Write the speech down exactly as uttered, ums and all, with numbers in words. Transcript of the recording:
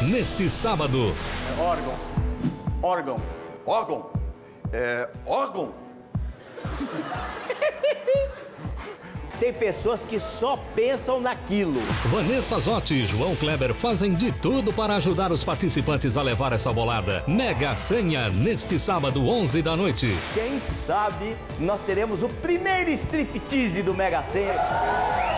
neste sábado. É órgão. Órgão. Órgão. É, órgão. Tem pessoas que só pensam naquilo. Vanessa Zotti e João Kleber fazem de tudo para ajudar os participantes a levar essa bolada. Mega Senha, neste sábado, onze da noite. Quem sabe nós teremos o primeiro striptease do Mega Senha.